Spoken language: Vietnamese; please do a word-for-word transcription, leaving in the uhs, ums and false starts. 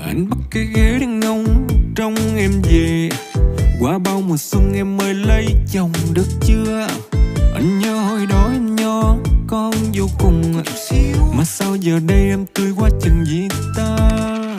Anh bắt cái ghế đang ngóng trông em về. Qua bao mùa xuân em ơi lấy chồng được chưa? Anh nhớ hồi đó em nhỏ con vô cùng, mà sao giờ đây em tươi quá chừng gì ta?